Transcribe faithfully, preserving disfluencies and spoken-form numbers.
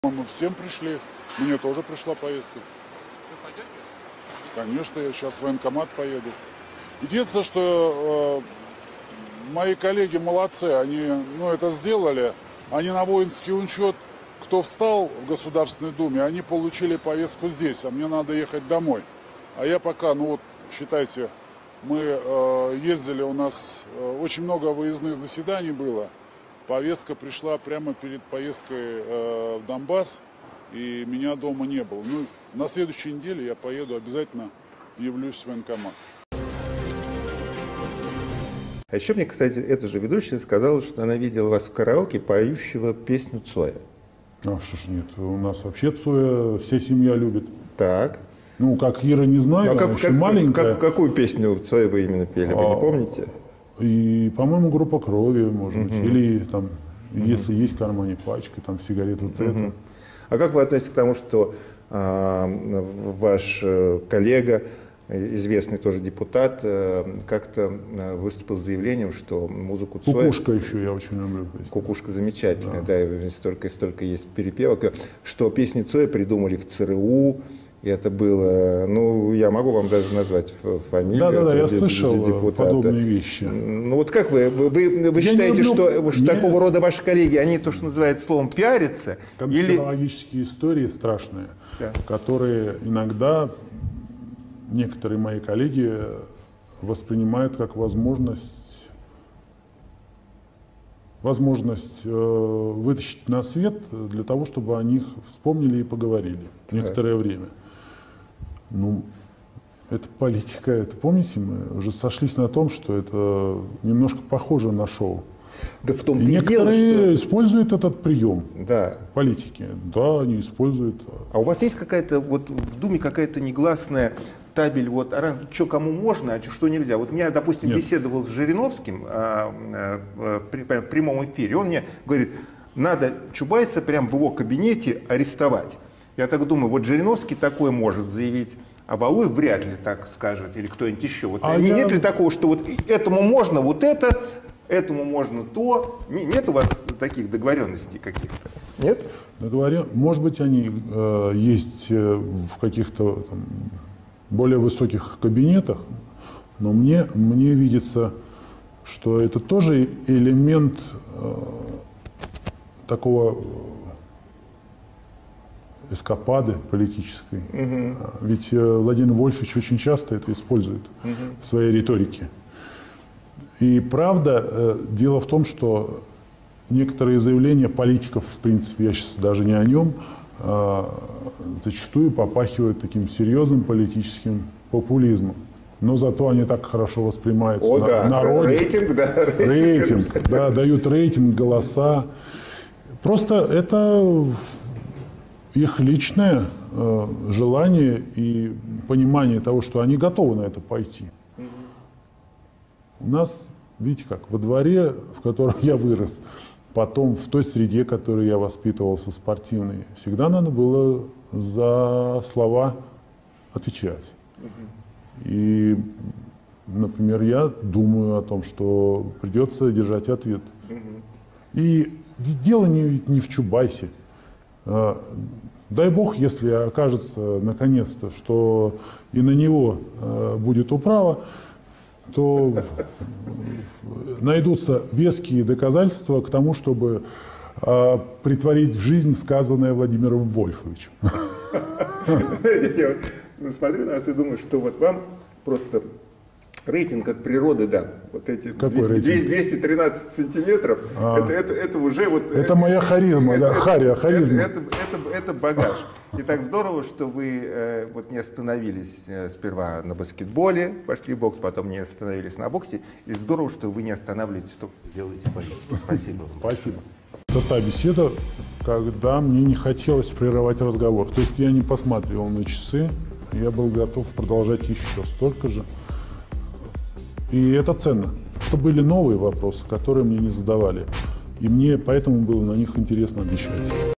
Мы всем пришли, мне тоже пришла повестка. Вы пойдете? Конечно, я сейчас в военкомат поеду. Единственное, что э, мои коллеги молодцы, они ну, это сделали. Они на воинский учет, кто встал в Государственной Думе, они получили повестку здесь, а мне надо ехать домой. А я пока, ну вот, считайте, мы э, ездили, у нас э, очень много выездных заседаний было. Повестка пришла прямо перед поездкой э, в Донбасс, и меня дома не было. Ну, на следующей неделе я поеду, обязательно явлюсь в военкомат. А еще мне, кстати, эта же ведущая сказала, что она видела вас в караоке, поющего песню Цоя. А что ж нет, у нас вообще Цоя вся семья любит. Так. Ну, как Ира, не знаю, а как, еще как, маленькая. Как, какую песню Цоя вы именно пели, вы а, не помните? И, по-моему, группа крови, может uh-huh. быть, или там, uh-huh. если есть в кармане пачка, там, сигарет, вот uh-huh. это. А как вы относитесь к тому, что а, ваш коллега, известный тоже депутат, как-то выступил с заявлением, что музыку Цоя... Кукушка еще я очень люблю. Песню. Кукушка замечательная, да, да, столько и столько есть перепевок, что песни Цоя придумали в ЦРУ, и это было, ну, я могу вам даже назвать фамилию. Да-да-да, я слышал депутата. подобные вещи. Ну вот как вы, вы, вы считаете, люблю, что, что такого рода ваши коллеги, они то, что называется словом, пиарятся? Конспирологические или... истории страшные, да. которые иногда некоторые мои коллеги воспринимают как возможность, возможность э, вытащить на свет для того, чтобы о них вспомнили и поговорили да. некоторое время. Ну, это политика, это помните, мы уже сошлись на том, что это немножко похоже на шоу. Да в том-то и некоторые дело, что... используют этот прием да. политики. Да, они используют. А у вас есть какая-то, вот в Думе какая-то негласная табель, вот, а что кому можно, а что нельзя? Вот я, допустим, Нет. беседовал с Жириновским а, а, при, в прямом эфире, он мне говорит, надо Чубайса прямо в его кабинете арестовать. Я так думаю, вот Жириновский такое может заявить, а Валуев вряд ли так скажет, или кто-нибудь еще. Вот, а нет я... ли такого, что вот этому можно вот это, этому можно то? Нет у вас таких договоренностей каких-то? Нет? Договорен... Может быть, они э, есть в каких-то там, более высоких кабинетах, но мне, мне видится, что это тоже элемент э, такого эскапады политической. Угу. Ведь Владимир Вольфович очень часто это использует угу. в своей риторике. И правда, дело в том, что некоторые заявления политиков, в принципе, я сейчас даже не о нем, зачастую попахивают таким серьезным политическим популизмом. Но зато они так хорошо воспринимаются О, на да. народе. Рейтинг, да. Рейтинг, да, дают рейтинг, голоса. Просто это их личное э, желание и понимание того, что они готовы на это пойти. Mm-hmm. У нас, видите как, во дворе, в котором я вырос, потом в той среде, в которой я воспитывался, спортивной, всегда надо было за слова отвечать. Mm-hmm. И, например, я думаю о том, что придется держать ответ. Mm-hmm. И дело не, не в Чубайсе. Дай бог, если окажется наконец-то, что и на него э, будет управа, то найдутся веские доказательства к тому, чтобы э, притворить в жизнь сказанное Владимиром Вольфовичем. Я смотрю на вас и думаю, что вот вам просто рейтинг от природы, да, вот эти двести тринадцать сантиметров, а, это, это, это уже вот... Это, это моя харизма, это, да, хария, харизма. Это, это, это, это багаж. И так здорово, что вы э, вот не остановились э, сперва на баскетболе, пошли в бокс, потом не остановились на боксе. И здорово, что вы не останавливаетесь, что делаете политику. Спасибо. Спасибо. Это та беседа, когда мне не хотелось прерывать разговор. То есть я не посматривал на часы, я был готов продолжать еще столько же. И это ценно. Это были новые вопросы, которые мне не задавали. И мне поэтому было на них интересно отвечать.